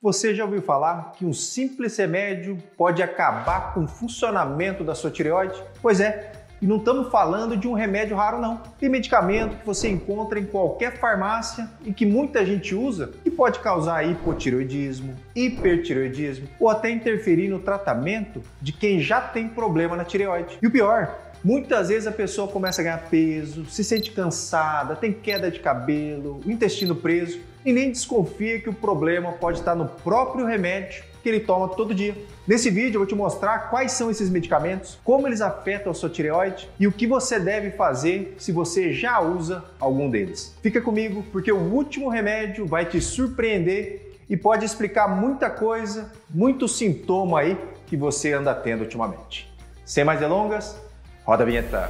Você já ouviu falar que um simples remédio pode acabar com o funcionamento da sua tireoide? Pois é, e não estamos falando de um remédio raro não. Tem medicamento que você encontra em qualquer farmácia e que muita gente usa e pode causar hipotireoidismo, hipertireoidismo ou até interferir no tratamento de quem já tem problema na tireoide. E o pior, muitas vezes a pessoa começa a ganhar peso, se sente cansada, tem queda de cabelo, o intestino preso e nem desconfia que o problema pode estar no próprio remédio que ele toma todo dia. Nesse vídeo eu vou te mostrar quais são esses medicamentos, como eles afetam a sua tireoide e o que você deve fazer se você já usa algum deles. Fica comigo porque o último remédio vai te surpreender e pode explicar muita coisa, muito sintoma aí que você anda tendo ultimamente. Sem mais delongas, roda a vinheta.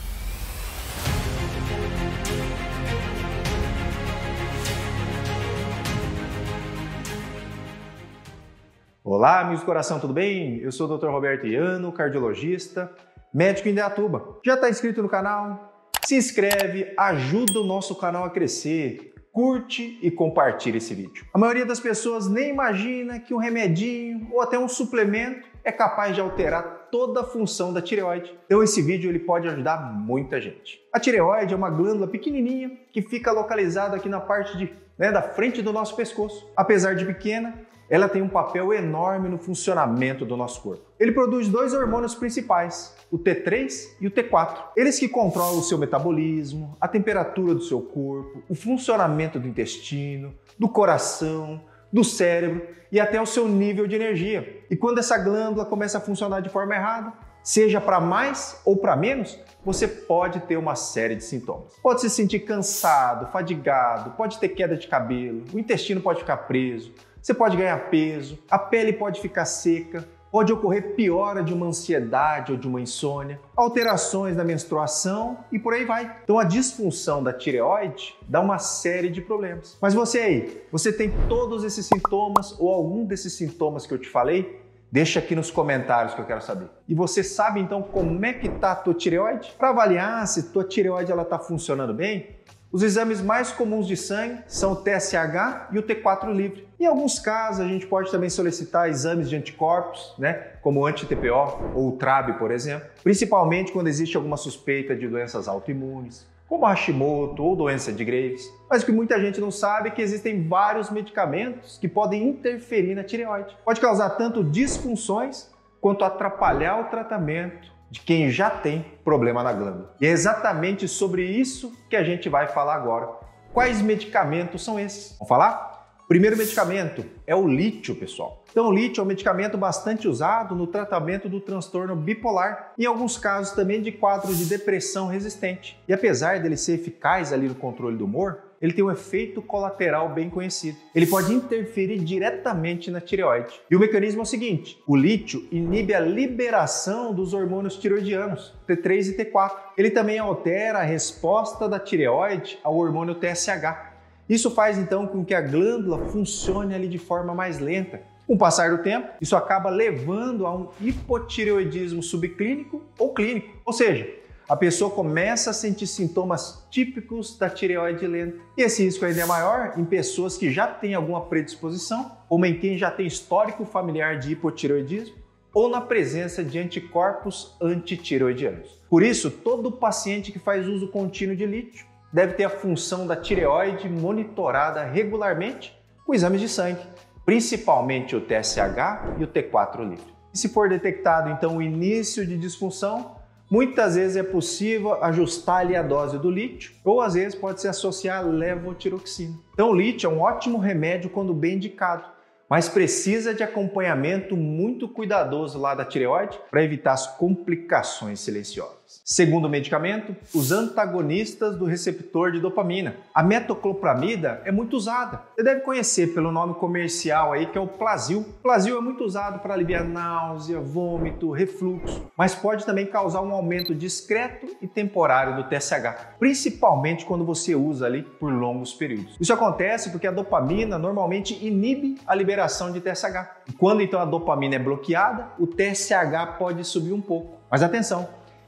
Olá, amigos do coração, tudo bem? Eu sou o Dr. Roberto Iano, cardiologista, médico em Indaiatuba. Já está inscrito no canal? Se inscreve, ajuda o nosso canal a crescer, curte e compartilha esse vídeo. A maioria das pessoas nem imagina que um remedinho ou até um suplemento é capaz de alterar toda a função da tireoide. Então esse vídeo ele pode ajudar muita gente. A tireoide é uma glândula pequenininha que fica localizada aqui na parte da frente do nosso pescoço. Apesar de pequena, ela tem um papel enorme no funcionamento do nosso corpo. Ele produz dois hormônios principais, o T3 e o T4. Eles que controlam o seu metabolismo, a temperatura do seu corpo, o funcionamento do intestino, do coração, do cérebro e até o seu nível de energia. E quando essa glândula começa a funcionar de forma errada, seja para mais ou para menos, você pode ter uma série de sintomas. Pode se sentir cansado, fadigado, pode ter queda de cabelo, o intestino pode ficar preso, você pode ganhar peso, a pele pode ficar seca, pode ocorrer piora de uma ansiedade ou de uma insônia, alterações na menstruação e por aí vai. Então a disfunção da tireoide dá uma série de problemas. Mas você aí, você tem todos esses sintomas ou algum desses sintomas que eu te falei? Deixa aqui nos comentários que eu quero saber. E você sabe então como é que está a tua tireoide? Para avaliar se tua tireoide está funcionando bem, os exames mais comuns de sangue são o TSH e o T4 livre. Em alguns casos, a gente pode também solicitar exames de anticorpos, como o anti-TPO ou o TRAB, por exemplo, principalmente quando existe alguma suspeita de doenças autoimunes, como a Hashimoto ou doença de Graves. Mas o que muita gente não sabe é que existem vários medicamentos que podem interferir na tireoide. Pode causar tanto disfunções quanto atrapalhar o tratamento de quem já tem problema na glândula. E é exatamente sobre isso que a gente vai falar agora. Quais medicamentos são esses? Vamos falar? O primeiro medicamento é o lítio, pessoal. Então, o lítio é um medicamento bastante usado no tratamento do transtorno bipolar, em alguns casos também de quadro de depressão resistente. E apesar dele ser eficaz ali no controle do humor, ele tem um efeito colateral bem conhecido. Ele pode interferir diretamente na tireoide. E o mecanismo é o seguinte: o lítio inibe a liberação dos hormônios tiroidianos, T3 e T4. Ele também altera a resposta da tireoide ao hormônio TSH. Isso faz então com que a glândula funcione ali de forma mais lenta. Com o passar do tempo, isso acaba levando a um hipotireoidismo subclínico ou clínico. Ou seja, a pessoa começa a sentir sintomas típicos da tireoide lenta. E esse risco ainda é maior em pessoas que já têm alguma predisposição, ou em quem já tem histórico familiar de hipotireoidismo, ou na presença de anticorpos antitireoidianos. Por isso, todo paciente que faz uso contínuo de lítio deve ter a função da tireoide monitorada regularmente com exames de sangue, principalmente o TSH e o T4 livre. E se for detectado então o início de disfunção, muitas vezes é possível ajustar ali a dose do lítio ou às vezes pode se associar a levotiroxina. Então o lítio é um ótimo remédio quando bem indicado, mas precisa de acompanhamento muito cuidadoso lá da tireoide para evitar as complicações silenciosas. Segundo medicamento, os antagonistas do receptor de dopamina. A metoclopramida é muito usada. Você deve conhecer pelo nome comercial aí que é o Plasil. O Plasil é muito usado para aliviar náusea, vômito, refluxo, mas pode também causar um aumento discreto e temporário do TSH, principalmente quando você usa ali por longos períodos. Isso acontece porque a dopamina normalmente inibe a liberação de TSH. E quando então a dopamina é bloqueada, o TSH pode subir um pouco. Mas atenção!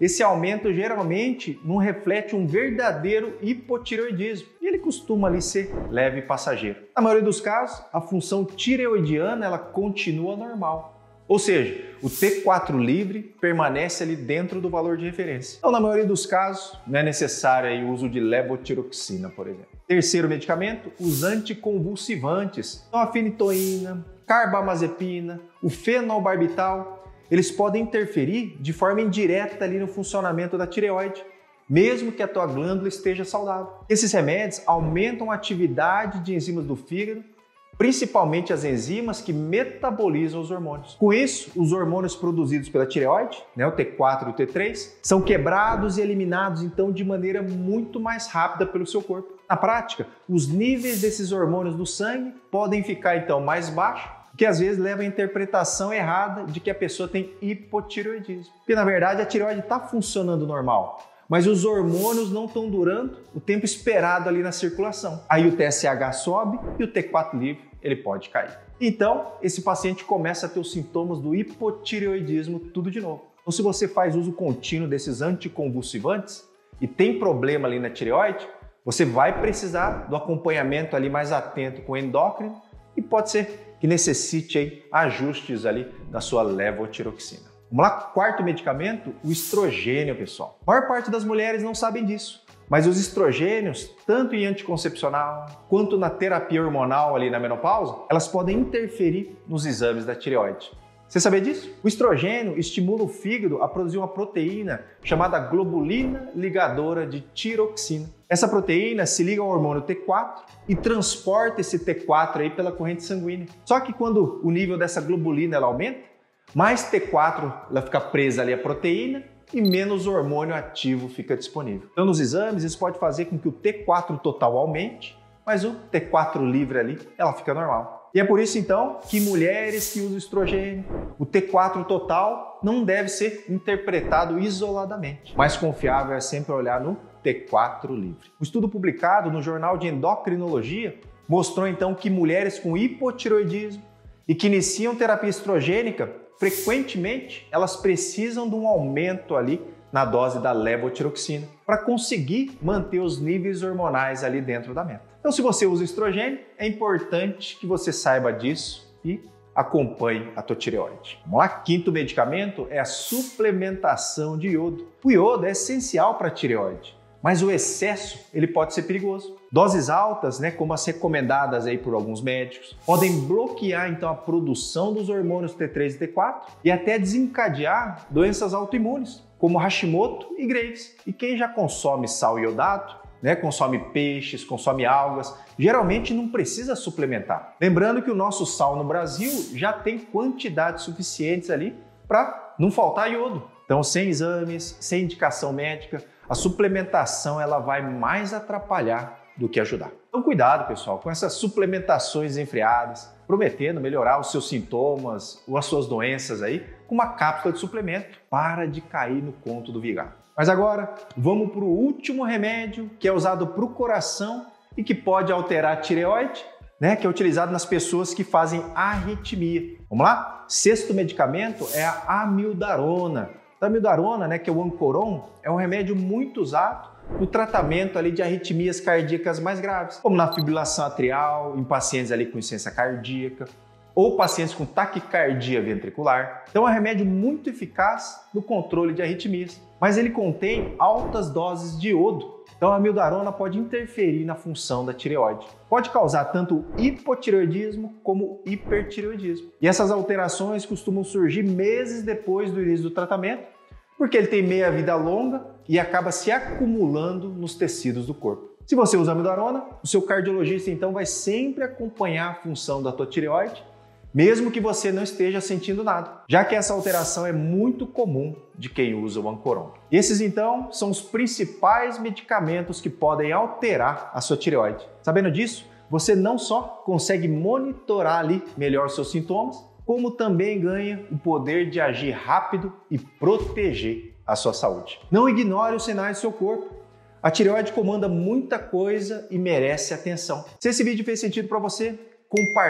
esse aumento geralmente não reflete um verdadeiro hipotireoidismo e ele costuma ali ser leve e passageiro. Na maioria dos casos, a função tireoidiana ela continua normal. Ou seja, o T4 livre permanece ali dentro do valor de referência. Então, na maioria dos casos, não é necessário aí o uso de levotiroxina, por exemplo. Terceiro medicamento, os anticonvulsivantes. Então, a fenitoína, carbamazepina, o fenobarbital, eles podem interferir de forma indireta ali no funcionamento da tireoide, mesmo que a tua glândula esteja saudável. Esses remédios aumentam a atividade de enzimas do fígado, principalmente as enzimas que metabolizam os hormônios. Com isso, os hormônios produzidos pela tireoide, o T4 e o T3, são quebrados e eliminados então de maneira muito mais rápida pelo seu corpo. Na prática, os níveis desses hormônios no sangue podem ficar então mais baixos, o que às vezes leva à interpretação errada de que a pessoa tem hipotireoidismo. Porque na verdade a tireoide está funcionando normal, mas os hormônios não estão durando o tempo esperado ali na circulação. Aí o TSH sobe e o T4 livre ele pode cair. Então, esse paciente começa a ter os sintomas do hipotireoidismo tudo de novo. Então, se você faz uso contínuo desses anticonvulsivantes e tem problema ali na tireoide, você vai precisar do acompanhamento ali mais atento com o endócrino e pode ser que necessite aí ajustes ali da sua levotiroxina. Vamos lá, quarto medicamento, o estrogênio, pessoal. A maior parte das mulheres não sabem disso, mas os estrogênios, tanto em anticoncepcional quanto na terapia hormonal ali na menopausa, elas podem interferir nos exames da tireoide. Você sabia disso? O estrogênio estimula o fígado a produzir uma proteína chamada globulina ligadora de tiroxina. Essa proteína se liga ao hormônio T4 e transporta esse T4 aí pela corrente sanguínea. Só que quando o nível dessa globulina ela aumenta, mais T4 ela fica presa ali à proteína e menos hormônio ativo fica disponível. Então, nos exames, isso pode fazer com que o T4 total aumente, mas o T4 livre ali, ela fica normal. E é por isso, então, que mulheres que usam estrogênio, o T4 total não deve ser interpretado isoladamente. Mais confiável é sempre olhar no T4 livre. Um estudo publicado no Jornal de Endocrinologia mostrou, então, que mulheres com hipotireoidismo e que iniciam terapia estrogênica, frequentemente, elas precisam de um aumento ali na dose da levotiroxina para conseguir manter os níveis hormonais ali dentro da meta. Então, se você usa estrogênio, é importante que você saiba disso e acompanhe a tua tireoide. Vamos lá, quinto medicamento é a suplementação de iodo. O iodo é essencial para a tireoide, mas o excesso ele pode ser perigoso. Doses altas, como as recomendadas aí por alguns médicos, podem bloquear então a produção dos hormônios T3 e T4 e até desencadear doenças autoimunes, como Hashimoto e Graves. E quem já consome sal iodado, consome peixes, consome algas, geralmente não precisa suplementar. Lembrando que o nosso sal no Brasil já tem quantidades suficientes ali para não faltar iodo. Então, sem exames, sem indicação médica, a suplementação ela vai mais atrapalhar do que ajudar. Então cuidado, pessoal, com essas suplementações desenfreadas, prometendo melhorar os seus sintomas ou as suas doenças aí com uma cápsula de suplemento. Para de cair no conto do vigário. Mas agora vamos para o último remédio que é usado para o coração e que pode alterar a tireoide, que é utilizado nas pessoas que fazem arritmia. Vamos lá? Sexto medicamento é a amiodarona. A amiodarona, que é o Ancoron, é um remédio muito usado no tratamento ali de arritmias cardíacas mais graves, como na fibrilação atrial, em pacientes ali com insuficiência cardíaca ou pacientes com taquicardia ventricular. Então é um remédio muito eficaz no controle de arritmias, mas ele contém altas doses de iodo. Então a amiodarona pode interferir na função da tireoide. Pode causar tanto hipotireoidismo como hipertireoidismo. E essas alterações costumam surgir meses depois do início do tratamento, porque ele tem meia-vida longa e acaba se acumulando nos tecidos do corpo. Se você usa amiodarona, o seu cardiologista então vai sempre acompanhar a função da tua tireoide, mesmo que você não esteja sentindo nada, já que essa alteração é muito comum de quem usa o Ancoron. Esses então são os principais medicamentos que podem alterar a sua tireoide. Sabendo disso, você não só consegue monitorar ali melhor os seus sintomas, como também ganha o poder de agir rápido e proteger a sua saúde. Não ignore os sinais do seu corpo. A tireoide comanda muita coisa e merece atenção. Se esse vídeo fez sentido para você,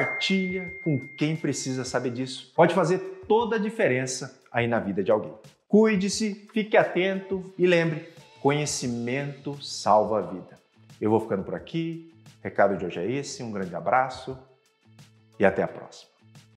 compartilha com quem precisa saber disso. Pode fazer toda a diferença aí na vida de alguém. Cuide-se, fique atento e lembre, conhecimento salva a vida. Eu vou ficando por aqui, o recado de hoje é esse, um grande abraço e até a próxima.